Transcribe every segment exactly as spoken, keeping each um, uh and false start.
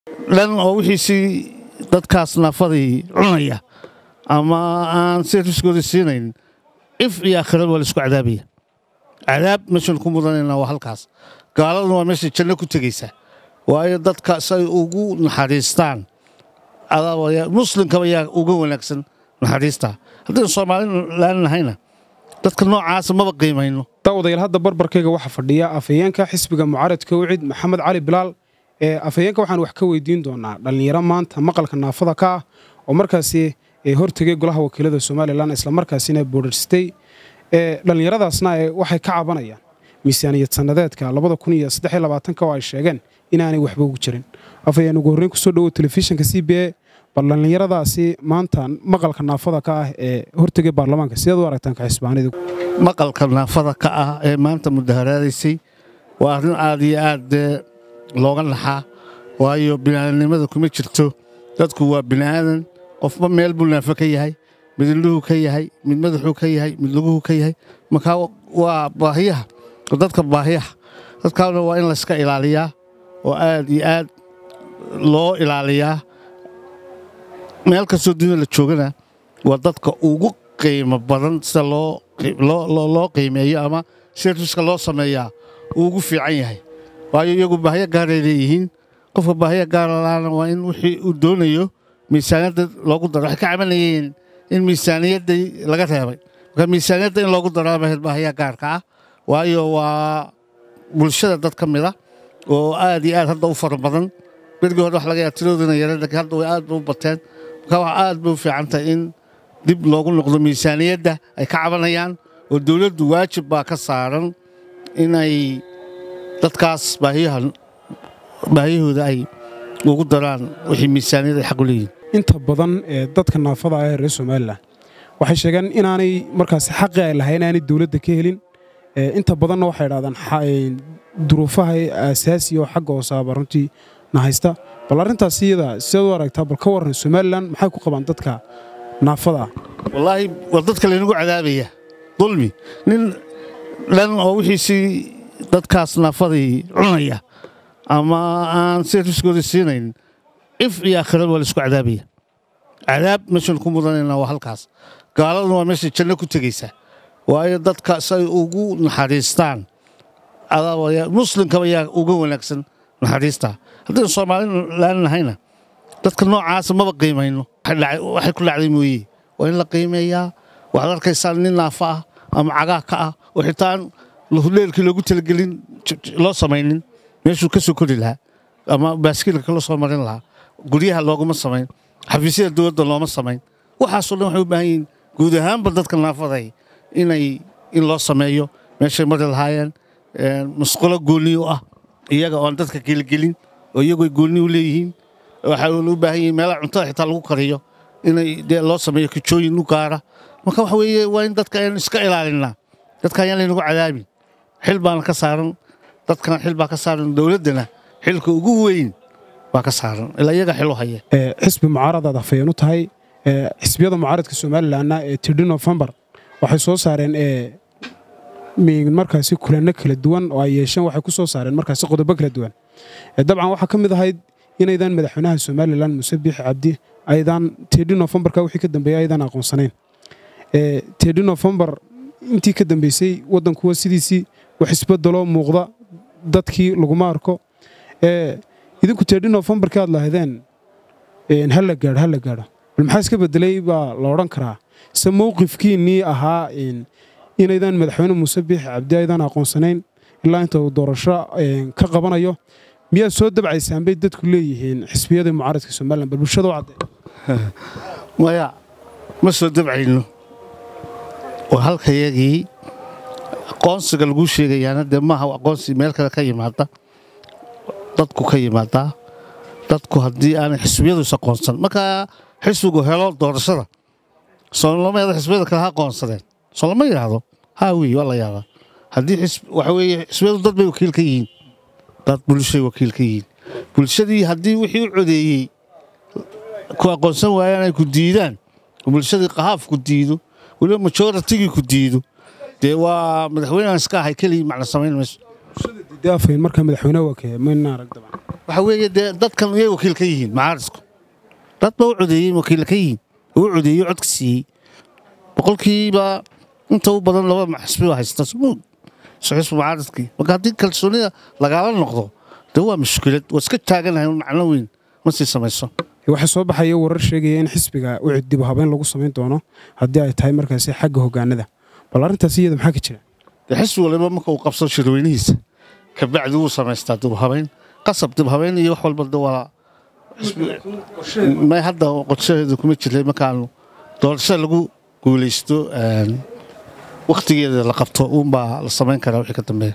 lan oo wixii dadkaas naafadii cunaya ama aan service-kooda siinayn if iyo aakhirad waa la isku cadaabaya cadaab meeshan ku mudanayna waa halkaas gaaladuna waa meesha janno ku tegaysa waayo dadka say ugu naxariistaan adaawaya muslimkaba yaa uga wanaagsan naxariista haddii Soomaalidu laan lahayna dadka noocaas maba qiimayno daawadayaal hadda barbarkayga waxa fadhiya afayeenka xisbiga mucaaradka wicid Maxamed Cali Bilaal ee afayeenka waxaan wax ka weydiin doonaa dhalinyaro maanta maqalka naafada ka ah oo markaasi ee hortagay golaha wakiilada Soomaaliland isla markaasina booristay ee dhalinyaradaasna waxay ka cabanayaan miisaaniyad sanadeedka laba kun iyo saddex iyo labaatan ka oo ay sheegeen inaanay waxba ugu jirin afayeen ugu horreyn ku soo dhawo telefishinka C B A bal dhalinyaradaasi maanta maqalka naafada ka ah ee hortagay baarlamaanka sidoo u aragtaan ka xisbaanida maqalka naafada ka ah ee maanta mudaharaadaysay waa arrin aad iyo aad looga naxaa waayo bini'aadanimada kuma jirto dadku waa bini'aadan qofba meel buu naafo ka yahay mid lugu ka yahay mid madaxu ka yahay mid lugu ka yahay marka waa baahiyaha dadka baahiyaha dadkaana waa in la iska ilaaliyaa oo aad iyo aad loo ilaaliyaa meel kastoo dunida la joogana waa dadka ugu qiimo badan sida loo loo loo qiimeeyo ama service-ka loo sameeyaa ugu fiican yahay waayo iyagu baahiyo gaar ay leeyihiin qofka baahiyo gaar laana waa in wixii uu doonayo miisaaniyadda loogu daro waxay ka cabanayeen in miisaaniyadda laga reebay marka miisaaniyadda in loogu daro baahiyo gaarka ah waayo waa bulshada dad ka mid ah oo aad iyo aad hadda u fara badan berigii hore wax laga yaabaa tiroodina yara laakiin hadda way aad u bateen marka wax aad bay u fiican tahay in dib loogu noqdo miisaaniyadda ay ka cabanayaan oo dawladdu waajib baa ka saaran inay dadkaas baahiyahan baahiyahooda ay ugu daraan wixii miisaaniyad ay xaq u leeyihiin inta badan ee dadka naafada ah ee reer Soomaaliland waxay sheegaan inaanay markaas xaq ay lahayn aanay dawladda ka helin inta badan waxay yiraahdaan duruufaha asaasi oo xaq oo saaba runtii nahaysta bal arintaas iyada sidoo u aragtaa bal ka waran Soomaaliland maxay ku qabaan dadka naafada wallahi waa dadka leeyahay cadaabaya dulmi nin lan oo wixii dadkaas naafadii cunaya ama aan service-kooda siinayn if iyo aakhirad waa la isku cadaabaya cadaab meeshan ku mudanayna waa halkaas gaaladuna waa meesha janno ku tegaysa waayo dadka say ugu naxariistaan adaawaya muslimkaba yaa uga wanaagsan naxariista haddii Soomaalidu laan lahayna dadka noocaas maba qiimayno waxay ku dhacday mooyee waa in la qiimeeyaa waxaad arkaysaa nin naafa ah ama cagaa ka ah oo xitaa leelkii loogu talagelin loo samaynin meeshuu ka soo kori lahaa ama baaskiilka loo soo marin lahaa guryaha looguma samayn xafiisyada dowladda looma samayn waxaasoo dhan waxay u baahan yihiin guud ahaanba dadka naafaday inay in loo sameeyo meeshay mari lahaayeen musqulo gooni u ah iyaga oon dadka gelgelin oo iyagu gooni u leeyihiin waxay u baahan yihiin meelaha cuntada xitaa lagu kariyo inay dee loo sameeyo kijooyin u gaara marka waxa weeye waa in dadka ayaan iska ilaalinaa dadka ayaan laynagu cadaabin xil baana ka saaran dadkana xil baa ka saaran dawladdana xilka ugu weyn baa ka saaran ilaa iyaga xil u haya xisbi mucaaradaad afayeen u tahay xisbiyada mucaaradka Soomaaliland ee third November waxay soo saareen ee markaasi kulana kala duwan oo ay yeesheen waxay ku soo saareen markaasi qodobo kala duwan dabcan waxa ka mid ahayd inaydan madaxweynaha Soomaaliland Muuse Biixi Cabdi aydan third November ka wixii ka dambeeyay aydan aqoonsaneen ee third November intii ka dambeysay wadanku waa sidiisii wax isbedelo muuqda dadkii lagu maarko ee idinku third November ka hadlahaydeen ee hal la gaar hal la gaar bal maxaa iska bedelay baa la oran karaa se mowqifkiinii ahaa in inaydan madaxweyne Muuse Biixi Cabdi aydan aqoonsaneen ilaa inta uu doorasho ka qabanayo miyaa soo dabcaysaan bay dadku leeyihiin xisbiyada mucaaradka Soomaaliland bal bulshada u caday waya ma soo dabcayno oo halkayagii aqoonsiga lagu sheegayaana dee maaha aqoonsi meel kale ka yimaada dadku ka yimaada dadku haddii aanay xisbiyadu is aqoonsan marka xisbigu helo doorashada Soomaaliyeed xisbiyada kale ha aqoonsadeen Soomaaliyeed ma yiraahdo ha wii wala yaaba haddii waxa weeye xisbiyadu dad bay wakiil ka yihiin dad bulshada wakiil ka yihiin bulshadii haddii wixii u codeeyay ku aqoonsan waayaan ay ku diidaan bulshadii qahaaf ku diido waliba majority ku diido dee waa madaxweynaha iska ahay kaliya macna samayn mayso dee afhayeen markaa madaxweynaha waa kee mayna arag dabcan waxa weeye dee dadkan iyay wakiil ka yihiin mucaaradku dad ba u codeeyey wakiil ka yihiin uu codeeyo codka siiyey boqolkiiba inta u badan laba xisbi oo haysta sumood saxiis mucaaradkii marka haddii kalsoonida lagala noqdo dee waa mushkilad waa iska taaganahay macno weyn ma sii samayso waxaa soo baxaya warar sheegaya in xisbiga u dib u habeyn lagu samayn doono haddii ay tahay markaasi xagga hoggaanada bal arrintaas iyada maxaa ka jira dee xisbi waliba marka uu qabsado shirweynihiisa kabacdi wuu samaystaa dib u habeyn qasab dib u habeyn iyo wax walba de waa may hadda qorshaheedu kuma jirtay markaanu doorasho lagu guulaysto wakhtigeeda la qabto uunbaa la samayn karaa wixii ka dambeeya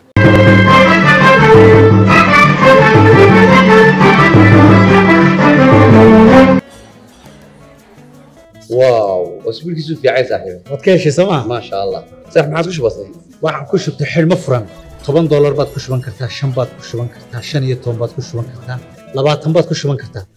واو واسبوعك في عايز صاحبي waad ka heshay sooma ما شاء الله صح ما عاد وش بصير waxaan ku shubtay xidhmo furan toban doolar baad ku shuban kartaa shan baad ku shuban kartaa shan iyo toban baad ku shuban kartaa labaatan baad ku shuban kartaa